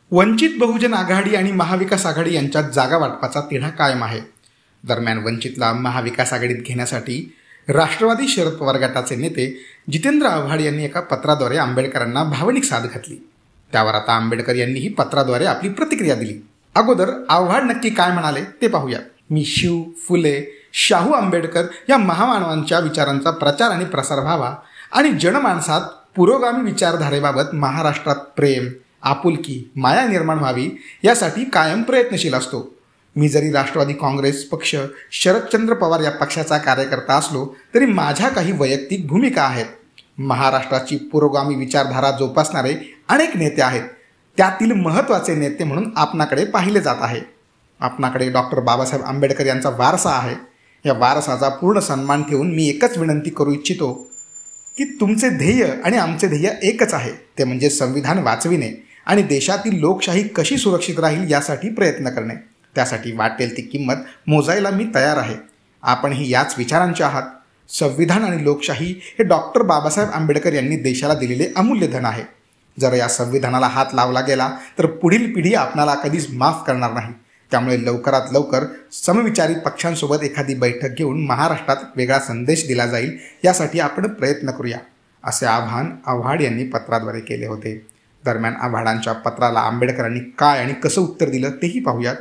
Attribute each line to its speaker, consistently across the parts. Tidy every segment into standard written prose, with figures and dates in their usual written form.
Speaker 1: वंचित बहुजन आघाडी आणि महाविकास आघाडी यांच्यात जागा वाटपाचा तिढा कायम आहे. दरम्यान वंचितला महाविकास आघाडीत घेण्यासाठी राष्ट्रवादी शरद पवार गटाचे नेते जितेंद्र आव्हाड यांनी एका पत्राद्वारे आंबेडकरांना भावनिक साद घातली. त्यावर आता आंबेडकर यांनीही पत्राद्वारे आपली प्रतिक्रिया दिली. अगोदर आव्हाड नक्की काय म्हणाले ते पाहूया. मी शिव, फुले, शाहू आंबेडकर या महामानवांच्या विचारांचा प्रचार आणि प्रसार व्हावा आणि जनमानसात पुरोगामी विचारधारेबाबत महाराष्ट्रात प्रेम, आपुलकी, माया निर्माण व्हावी यासाठी कायम प्रयत्नशील असतो. मी जरी राष्ट्रवादी काँग्रेस पक्ष, शरदचंद्र पवार या पक्षाचा कार्यकर्ता असलो तरी माझ्या काही वैयक्तिक भूमिका आहेत. महाराष्ट्राची पुरोगामी विचारधारा जोपासणारे अनेक नेते आहेत. त्यातील महत्त्वाचे नेते म्हणून आपणाकडे पाहिले जात आहे. आपणाकडे डॉक्टर बाबासाहेब आंबेडकर यांचा वारसा आहे. या वारसाचा पूर्ण सन्मान ठेवून मी एकच विनंती करू इच्छितो की तुमचे ध्येय आणि आमचे ध्येय एकच आहे, ते म्हणजे संविधान वाचविणे आणि देशातील लोकशाही कशी सुरक्षित राहील यासाठी प्रयत्न करणे. त्यासाठी वाटेल ती किंमत मोजायला मी तयार आहे. आपणही याच विचारांचे आहात. संविधान आणि लोकशाही हे डॉक्टर बाबासाहेब आंबेडकर यांनी देशाला दिलेले अमूल्य धन आहे. जर या संविधानाला हात लावला गेला तर पुढील पिढी आपणाला कधीच माफ करणार नाही. त्यामुळे लवकरात लवकर समविचारी पक्षांसोबत एखादी बैठक घेऊन महाराष्ट्रात वेगळा संदेश दिला जाईल यासाठी आपण प्रयत्न करूया, असे आवाहन आव्हाड यांनी पत्राद्वारे केले होते. दरम्यान आव्हाडांच्या पत्राला आंबेडकरांनी काय आणि कसं उत्तर दिलं तेही पाहूयात.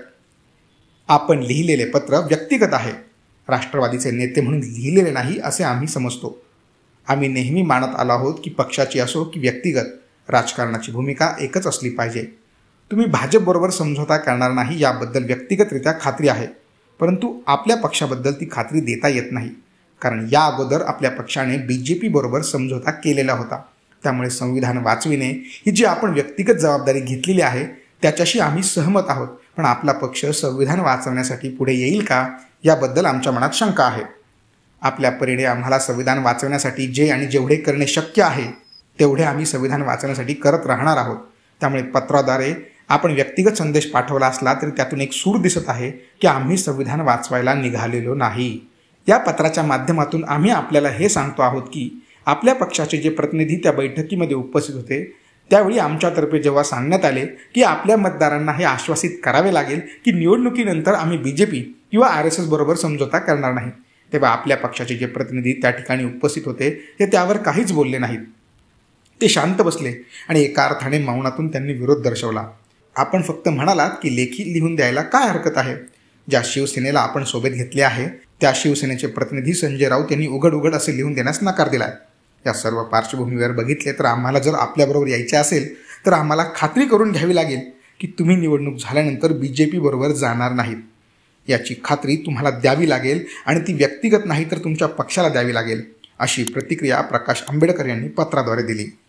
Speaker 1: आपण लिहिलेले पत्र व्यक्तिगत आहे, राष्ट्रवादीचे नेते म्हणून लिहिलेले नाही असे आम्ही समजतो. आम्ही नेहमी मानत आलो आहोत की पक्षाची असो की व्यक्तिगत, राजकारणाची भूमिका एकच असली पाहिजे. तुम्ही भाजपबरोबर समझोता करणार नाही याबद्दल व्यक्तिगतरित्या खात्री आहे, परंतु आपल्या पक्षाबद्दल ती खात्री देता येत नाही, कारण या अगोदर आपल्या पक्षाने BJP बरोबर समझोता केलेला होता. त्यामुळे संविधान वाचविणे ही जी आपण व्यक्तिगत जबाबदारी घेतलेली आहे त्याच्याशी आम्ही सहमत आहोत, पण आपला पक्ष संविधान वाचवण्यासाठी पुढे येईल का याबद्दल आमच्या मनात शंका आहे. आपल्या परीने आम्हाला संविधान वाचवण्यासाठी जे आणि जेवढे करणे शक्य आहे तेवढे आम्ही संविधान वाचवण्यासाठी करत राहणार आहोत. त्यामुळे पत्राद्वारे आपण व्यक्तिगत संदेश पाठवला असला तरी त्यातून एक सूर दिसत आहे की आम्ही संविधान वाचवायला निघालेलो नाही. या पत्राच्या माध्यमातून आम्ही आपल्याला हे सांगतो आहोत की आपल्या पक्षाचे जे प्रतिनिधी त्या बैठकीमध्ये उपस्थित होते त्यावेळी आमच्यातर्फे जेव्हा सांगण्यात आले की आपल्या मतदारांना हे आश्वासित करावे लागेल की निवडणुकीनंतर आम्ही BJP किंवा RSS बरोबर समझोता करणार नाही, तेव्हा आपल्या पक्षाचे जे प्रतिनिधी त्या ठिकाणी उपस्थित होते ते त्यावर काहीच बोलले नाहीत. ते शांत बसले आणि एका अर्थाने मौनातून त्यांनी विरोध दर्शवला. आपण फक्त म्हणालात की लेखी लिहून द्यायला काय हरकत आहे. ज्या शिवसेनेला आपण सोबत घेतले आहे त्या शिवसेनेचे प्रतिनिधी संजय राऊत यांनी उघड असे लिहून देण्यास नकार दिला. या सर्व पार्श्वभूमीवर बघितले तर आम्हाला जर आपल्याबरोबर यायचे असेल तर आम्हाला खात्री करून घ्यावी लागेल की तुम्ही निवडणूक झाल्यानंतर BJP बरोबर जाणार नाहीत. याची खात्री तुम्हाला द्यावी लागेल आणि ती व्यक्तिगत नाही तर तुमच्या पक्षाला द्यावी लागेल, अशी प्रतिक्रिया प्रकाश आंबेडकर यांनी पत्राद्वारे दिली.